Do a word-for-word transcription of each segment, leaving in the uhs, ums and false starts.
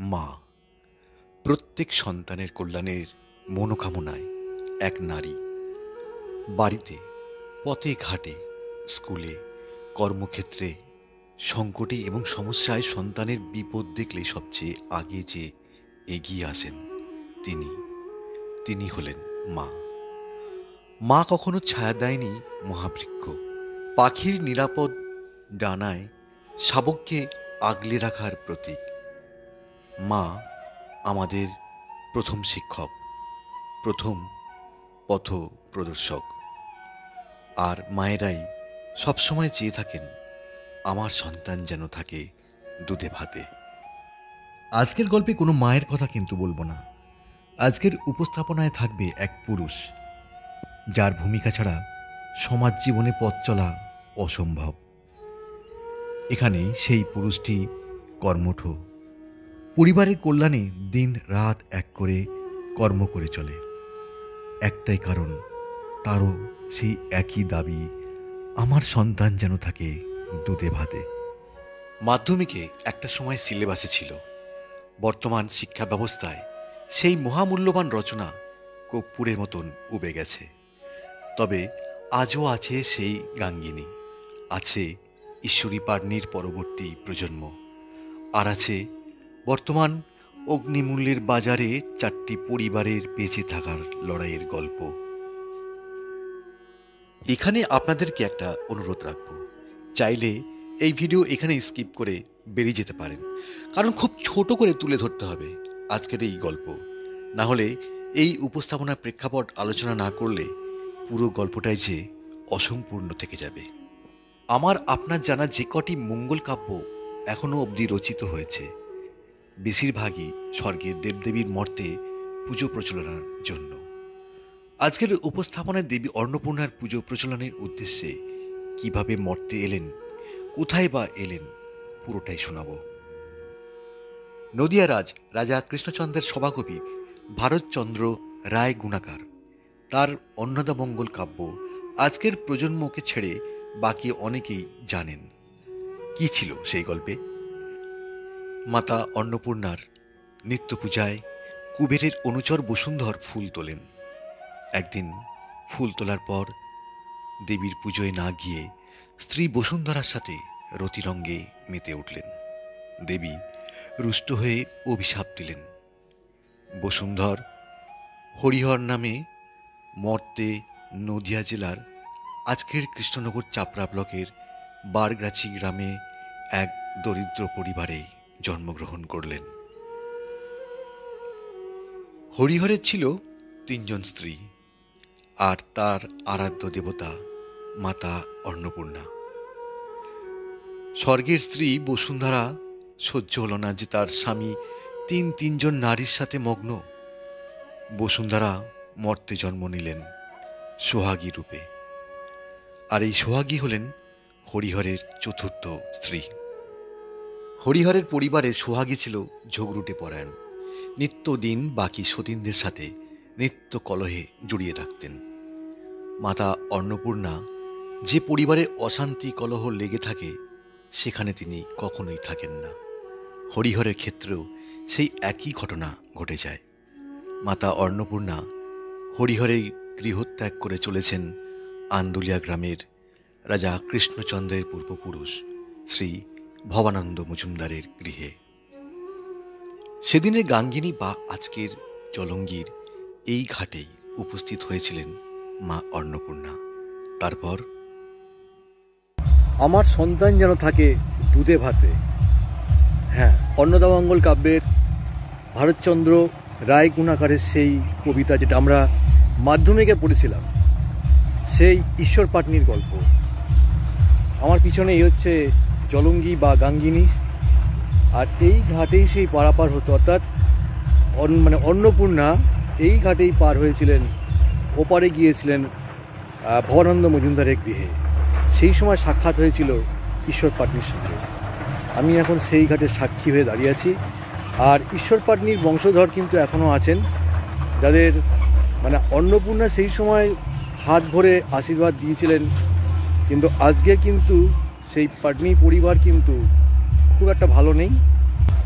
মা প্রত্যেক সন্তানের কল্যাণের মনোকামনায় এক নারী। বাড়িতে, পথে ঘাটে, স্কুলে, কর্মক্ষেত্রে, সংকটে এবং সমস্যায় সন্তানের বিপদ দেখলে সবচেয়ে আগে যে এগিয়ে আসেন তিনি তিনি হলেন মা। মা কখনো ছায়া দেয়নি মহাবৃক্ষ, পাখির নিরাপদ ডানায় শাবককে আগলে রাখার প্রতীক। মা আমাদের প্রথম শিক্ষক, প্রথম পথ প্রদর্শক। আর মায়েরাই সবসময় চেয়ে থাকেন আমার সন্তান যেন থাকে দুধে ভাতে। আজকের গল্পে কোনো মায়ের কথা কিন্তু বলবো না। আজকের উপস্থাপনায় থাকবে এক পুরুষ যার ভূমিকা ছাড়া সমাজ জীবনে পথ চলা অসম্ভব। এখানে সেই পুরুষটি কর্মঠ, পরিবারের কল্যাণে দিন রাত এক করে কর্ম করে চলে। একটাই কারণ, তারও সেই একই দাবি, আমার সন্তান যেন থাকে দুধে ভাতে। মাধ্যমিকে একটা সময় সিলেবাসে ছিল, বর্তমান শিক্ষা ব্যবস্থায় সেই মহামূল্যবান রচনা কর্পূরের মতন উবে গেছে। তবে আজও আছে সেই গাঙ্গিনী, আছে ঈশ্বরী পাটনির পরবর্তী প্রজন্ম, আর আছে বর্তমান অগ্নিমূল্যের বাজারে চারটি পরিবারের বেঁচে থাকার লড়াইয়ের গল্প। এখানে আপনাদেরকে একটা অনুরোধ রাখব, চাইলে এই ভিডিও এখানে স্কিপ করে বেরিয়ে যেতে পারেন, কারণ খুব ছোট করে তুলে ধরতে হবে আজকের এই গল্প। না হলে এই উপস্থাপনার প্রেক্ষাপট আলোচনা না করলে পুরো গল্পটাই যে অসম্পূর্ণ থেকে যাবে। আমার আপনার জানা যে কটি মঙ্গল কাব্য এখনও অবধি রচিত হয়েছে, বেশিরভাগই স্বর্গের দেবদেবীর মর্তে পুজো প্রচলনের জন্য। আজকের উপস্থাপনায় দেবী অন্নপূর্ণার পুজো প্রচলনের উদ্দেশ্যে কিভাবে মর্তে এলেন, কোথায় বা এলেন, পুরোটাই শোনাব। নদিয়ারাজ রাজা কৃষ্ণচন্দ্রের সভাকবি ভারতচন্দ্র রায় গুণাকার তার অন্নদামঙ্গল কাব্য আজকের প্রজন্মকে ছেড়ে বাকি অনেকেই জানেন। কি ছিল সেই গল্পে? মাতা অন্নপূর্ণার নিত্য পূজায় কুবেরের অনুচর বসুন্ধর ফুল তোলেন। একদিন ফুল তোলার পর দেবীর পুজোয় না গিয়ে স্ত্রী বসুন্ধরার সাথে রতিরঙ্গে মেতে উঠলেন। দেবী রুষ্ট হয়ে অভিশাপ দিলেন। বসুন্ধর হরিহর নামে মর্তে নদিয়া জেলার আজকের কৃষ্ণনগর চাপড়া ব্লকের বারগাছি গ্রামে এক দরিদ্র পরিবারে জন্মগ্রহণ করলেন। হরিহরের ছিল তিনজন স্ত্রী আর তার আরাধ্য দেবতা মাতা অন্নপূর্ণা। স্বর্গের স্ত্রী বসুন্ধরা সহ্য হল না যে তার স্বামী তিন তিনজন নারীর সাথে মগ্ন। বসুন্ধরা মর্তে জন্ম নিলেন সোহাগী রূপে, আর এই সোহাগী হলেন হরিহরের চতুর্থ স্ত্রী। হরিহরের পরিবারে সোহাগী ছিল ঝগড়ুটে পরায়ণ, নিত্যদিন বাকি সতীনদের সাথে নিত্য কলহে জড়িয়ে রাখতেন। মাতা অন্নপূর্ণা যে পরিবারে অশান্তি কলহ লেগে থাকে সেখানে তিনি কখনোই থাকেন না। হরিহরের ক্ষেত্রেও সেই একই ঘটনা ঘটে যায়। মাতা অন্নপূর্ণা হরিহরের গৃহত্যাগ করে চলেছেন আন্দুলিয়া গ্রামের রাজা কৃষ্ণচন্দ্রের পূর্বপুরুষ শ্রী ভবানন্দ মজুমদারের গৃহে। সেদিনের গাঙ্গিনী বা আজকের জলঙ্গির এই ঘাটেই উপস্থিত হয়েছিলেন মা অন্নপূর্ণা। তারপর আমার সন্তান যেন থাকে দুধে ভাতে। হ্যাঁ, অন্নদামঙ্গল কাব্যের ভারতচন্দ্র রায় গুণাকারের সেই কবিতা যেটা আমরা মাধ্যমিকে পড়েছিলাম, সেই ঈশ্বর পাটনির গল্প। আমার পিছনে এই হচ্ছে জলঙ্গি বা গাঙ্গিনী, আর এই ঘাটেই সেই পারাপার হতো, অর্থাৎ মানে অন্নপূর্ণা এই ঘাটেই পার হয়েছিলেন, ওপারে গিয়েছিলেন ভবানন্দ মজুমদারের গৃহে। সেই সময় সাক্ষাৎ হয়েছিল ঈশ্বর পাটনির সাথে। আমি এখন সেই ঘাটের সাক্ষী হয়ে দাঁড়িয়ে আছি। আর ঈশ্বর পাটনির বংশধর কিন্তু এখনও আছেন, যাদের মানে অন্নপূর্ণা সেই সময় হাত ভরে আশীর্বাদ দিয়েছিলেন। কিন্তু আজকে কিন্তু সেই পাটনি পরিবার কিন্তু খুব একটা ভালো নেই।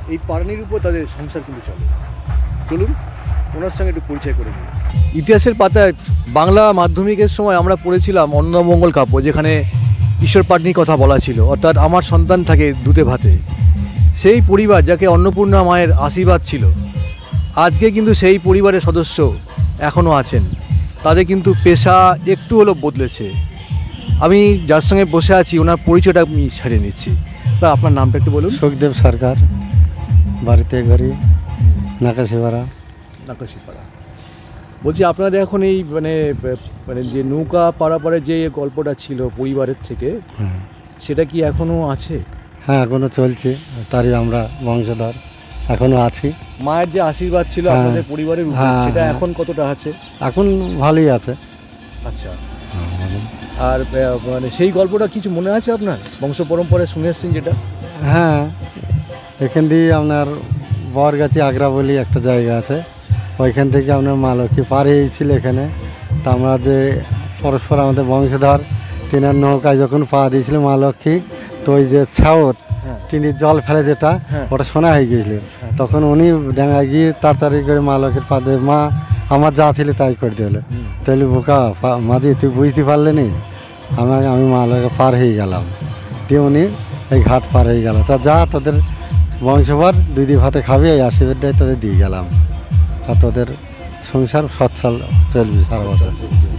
এই পারানির উপর তাদের সংসার কিন্তু চলে। চলুন ওনার সঙ্গে একটু পরিচয় করে নিই। ইতিহাসের পাতায় বাংলা মাধ্যমিকের সময় আমরা পড়েছিলাম অন্নমঙ্গল কাব্য, যেখানে ঈশ্বর পাটনির কথা বলা ছিল, অর্থাৎ আমার সন্তান থাকে দুধে ভাতে। সেই পরিবার যাকে অন্নপূর্ণা মায়ের আশীর্বাদ ছিল, আজকে কিন্তু সেই পরিবারের সদস্য এখনও আছেন। তাদের কিন্তু পেশা একটু হলেও বদলেছে। আমি যার সঙ্গে বসে আছি ওনার পরিচয়টা আমি সারিয়ে নিচ্ছি। তা আপনার নামটা একটু বলুন। সুখদেব সরকার, বাড়িতে ঘড়ি নাকাশিপাড়া। নাকাশিপাড়া। বলছি আপনাদের এখন এই মানে মানে যে নৌকা পারাপারে যে গল্পটা ছিল পরিবারের থেকে, হ্যাঁ সেটা কি এখনও আছে? হ্যাঁ এখনও চলছে, তারই আমরা বংশধর, এখনও আছি। মায়ের যে আশীর্বাদ ছিল হ্যাঁ, আপনাদের পরিবারের উপর, হ্যাঁ, সেটা হ্যাঁ। এখন কতটা আছে? এখন ভালোই আছে। আচ্ছা। হ্যাঁ, ভালো। আর আহ, মানে সেই গল্পটা কিছু মনে আছে আপনার, বংশ পরম্পরায় শুনে এসছেন যেটা? হ্যাঁ, এখান দিয়ে আপনার বরগাছি আগ্রা বলি একটা জায়গা আছে, ওইখান থেকে আপনার মা লক্ষ্মী পার হয়েছিল এখানে। তা আমরা যে পরস্পর আমাদের বংশধর তিনার নৌকায় যখন পা দিয়েছিল মা লক্ষ্মী, তো ওই যে ছাওত হ্যাঁ। তিনি জল ফেলে যেটা, হ্যাঁ। ওটা শোনা হয়ে গিয়েছিল। তখন উনি ডাঙায় গিয়ে তাড়াতাড়ি করে মা লক্ষ্মীর পা দিয়ে, মা আমার যা ছিল তাই করে দিল। তাহলে বোকা পা- মাঝি তুই বুঝতে পারলে নি, আমার আমি মা লক্ষ্মী পার হয়ে গেলাম। দিয়ে উনি এই ঘাট পার হয়ে গেল। তা যা তোদের বংশভর দুই দিন ভাতে খাবি, এই আশীর্বাদটাই তোদের দিয়ে গেলাম। তা তোদের সংসার সচ্ছল চলবি সারা বছর।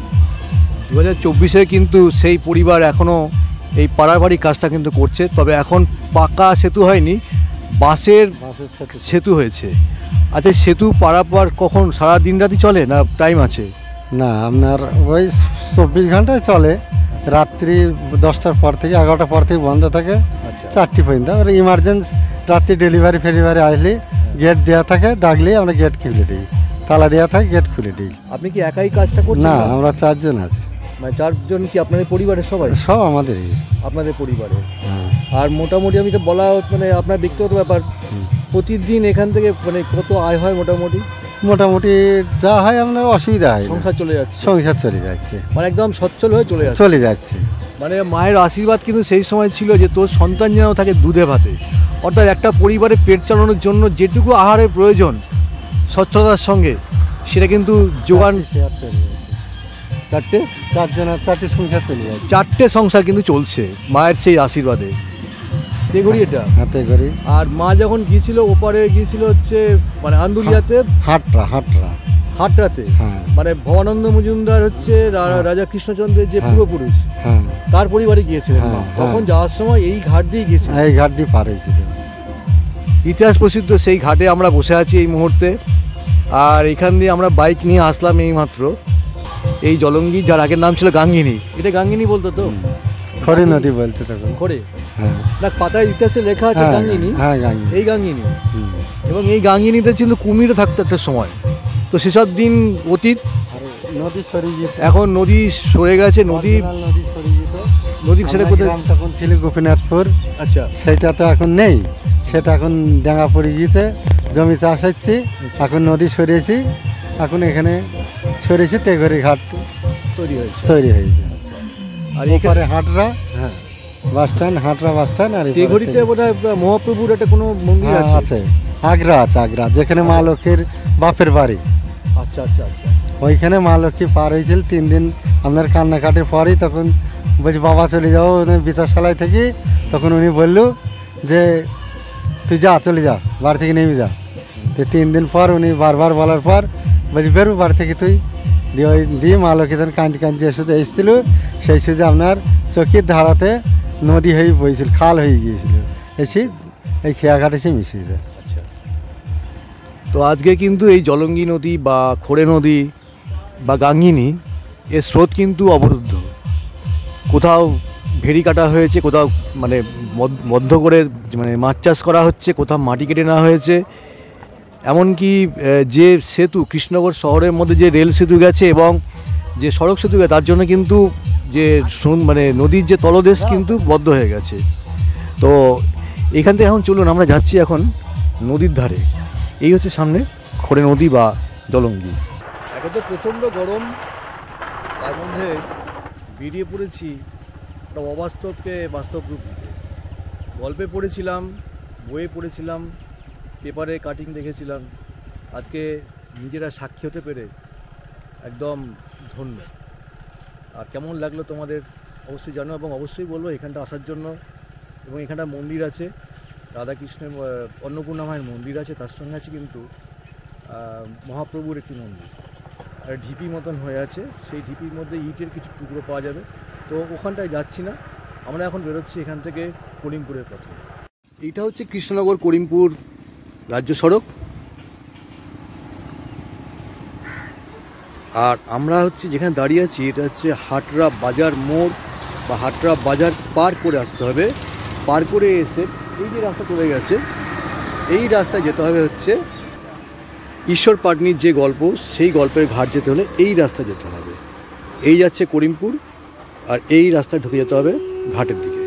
দু হাজার চব্বিশে কিন্তু সেই পরিবার এখনও এই পাড়াবাড়ি কাজটা কিন্তু করছে, তবে এখন পাকা সেতু হয়নি, বাঁশের সেতু হয়েছে। আচ্ছা, সেতু পারাপার কখন, সারা দিন রাতি চলে না টাইম আছে? না, আপনার ওই চব্বিশ ঘন্টায় চলে, রাত্রি দশটার পর থেকে এগারোটার পর থেকে বন্ধ থাকে আচ্ছা। চারটি পর্যন্ত। আর ইমার্জেন্সি রাত্রি ডেলিভারি ফেলিভারি আসলে গেট দেওয়া থাকে, ডাকলেই আমরা গেট খুলে দিই, তালা দেওয়া থাকে, গেট খুলে দিই। আপনি কি একাই কাজটা করছেন? না, আমরা চারজন আছি। মানে চারজন কি আপনাদের পরিবারের সবাই? সব আমাদেরই। আপনাদের পরিবারের। হ্যাঁ। আর মোটামুটি আমি তো বলা মানে আপনার ব্যক্তিগত ব্যাপার, হুম। প্রতিদিন এখান থেকে মানে কত আয় হয় মোটামুটি? মোটামুটি যা হয় আপনার অসুবিধা হয় না। সংসার চলে যাচ্ছে? সংসার চলে যাচ্ছে, মানে একদম সচ্ছল হয়ে চলে যাচ্ছে। চলে যাচ্ছে। মানে মায়ের আশীর্বাদ কিন্তু সেই সময় ছিল যে তোর সন্তান যেন থাকে দুধে ভাতে, অর্থাৎ একটা পরিবারের পেট চালানোর জন্য যেটুকু আহারের প্রয়োজন স্বচ্ছতার সঙ্গে, সেটা কিন্তু যোগান। শেয়ার চলে যাচ্ছে, চারটে চারজন আর চারটি সংসার চলে যাচ্ছে। চারটে সংসার কিন্তু চলছে মায়ের সেই আশীর্বাদে। তেঘড়ি এটা হাতে করি। আর মা যখন গিয়েছিল ওপারে গিয়েছিল হচ্ছে মানে আন্দুলিয়াতে, হাটরা হাটরা হাটরাতে, হ্যাঁ মানে ভবানন্দ মজুমদার হচ্ছে রা- রাজা কৃষ্ণচন্দ্রের যে হ্যাঁ। পূর্বপুরুষ, হ্যাঁ, তার পরিবারে গিয়েছিলেন মা। হ্যাঁ, তখন হ্যাঁ। যাওয়ার সময় এই ঘাট দিয়ে গিয়েছিলেন। এই ঘাট দিয়ে পার হয়েছিল। ইতিহাস প্রসিদ্ধ সেই ঘাটে আমরা বসে আছি এই মুহূর্তে। আর এখান দিয়ে আমরা বাইক নিয়ে আসলাম এই মাত্র। এই জলঙ্গি, যার আগের নাম ছিল গাঙ্গিনী, এটা গাঙ্গিনী বলতো তো? খড়ি নদী বলছে তখন। করে হ্যাঁ, না, পাতায় ইতিহাসে লেখা আছে হ্যাঁ, গাঙ্গিনী। হ্যাঁ গাঙ্গিনী। এই গাঙ্গিনী, হুম। এবং এই গাঙ্গিনীতে কিন্তু কুমিরও থাকতো একটা সময়। তো সেসব দিন অতীত, আর নদী সরে গিয়েছে, এখন নদী সরে গেছে। নদী original নদী সরে গিয়েছে। নদী সেটা আমার কোথায়? গ্রাম তখন ছিল গোপীনাথপুর, আচ্ছা। সেটা তো এখন নেই, সেটা এখন ডাঙা পড়ে গিয়েছে, জমি চাষ হচ্ছে। এখন নদী সরিয়েছি, এখন এখানে সরিয়েছি, তেঘরি ঘাট তৈরি হয়েছে। তৈরি হয়েছে। আর এখানে এখানে হাটরা হ্যাঁ, বাস স্ট্যান্ড, হাটরা বাস স্ট্যান্ড। আর এপারে তেঘড়িতে তেঘরি। বোধহয় মহাপ্রভুর একটা কোনো মন্দির হ্যাঁ, আছে। আছে, আগ্রা আছে, আগ্রা, যেখানে মা লক্ষ্মীর বাপের বাড়ি। আচ্ছা আচ্ছা আচ্ছা। ওইখানে মা লক্ষ্মী পার হয়েছিল তিন দিন আপনার কান্নাকাটির পরেই। তখন বলছি বাবা চলে যাও বিচারশালায় থেকে, তখন উনি বললো যে তুই যা, চলে যা, বাড়ি থেকে নেমে যা। তো তিন দিন পর উনি বারবার বলার পর বলছি বেরো বাড়ি থেকে তুই। দিয়ে ওই দিয়ে মা লক্ষ্মী তখন কাঁদি কাঁদি যে সুযোগ এসেছিল, সেই সুযোগে আপনার চোখের ধারাতে নদী হয়ে বইছিল, খাল হয়ে গিয়েছিল, এসে এই খেয়াঘাট এসে মিশিয়ে যায়। আচ্ছা। তো আজকে কিন্তু এই জলঙ্গি নদী বা খোড়ে নদী বা গাঙ্গিনী, এর স্রোত কিন্তু অবরুদ্ধ। কোথাও ভেড়ি কাটা হয়েছে, কোথাও মানে মদ- বদ্ধ করে মানে মাছ চাষ করা হচ্ছে, কোথাও মাটি কেটে নেওয়া হয়েছে। এমনকি আহ, যে সেতু কৃষ্ণনগর শহরের মধ্যে যে রেল সেতু গেছে এবং যে সড়ক সেতু গেছে, তার জন্য কিন্তু যে সম- মানে নদীর যে তলদেশ কিন্তু বদ্ধ হয়ে গেছে। তো এখান থেকে এখন চলুন আমরা যাচ্ছি এখন নদীর ধারে। এই হচ্ছে সামনে খোড়ে নদী বা জলঙ্গি। একে তো প্রচণ্ড গরম, তার মধ্যে বেরিয়ে পড়েছি একটা অবাস্তবকে বাস্তব রূপ দিতে। গল্পে পড়েছিলাম, বইয়ে পড়েছিলাম পেপারে কাটিং দেখেছিলাম, আজকে নিজেরা সাক্ষী হতে পেরে একদম ধন্য। আর কেমন লাগলো তোমাদের অবশ্যই জানো, এবং অবশ্যই বলবো এখানটা আসার জন্য। এবং এখানটা মন্দির আছে, রাধাকৃষ্ণের অন্নপূর্ণা মায়ের মন্দির আছে, তার সঙ্গে আছে কিন্তু মহাপ্রভুর একটি মন্দির, আর ঢিপি মতন হয়ে আছে, সেই ঢিপির মধ্যে ইটের কিছু টুকরো পাওয়া যাবে। তো ওখানটায় যাচ্ছি না, আমরা এখন বেরোচ্ছি এখান থেকে করিমপুরের পথে। এইটা হচ্ছে কৃষ্ণনগর করিমপুর রাজ্য সড়ক, আর আমরা হচ্ছে যেখানে দাঁড়িয়ে আছি এটা হচ্ছে হাটরা বাজার মোড় বা হাটরা বাজার পার করে আসতে হবে। পার করে এসে এই যে রাস্তা চলে গেছে, এই রাস্তায় যেতে হবে হচ্ছে ঈশ্বর পাটনির যে গল্প, সেই গল্পের ঘাট যেতে হলে এই রাস্তা যেতে হবে। এই যাচ্ছে করিমপুর, আর এই রাস্তায় ঢুকে যেতে হবে ঘাটের দিকে।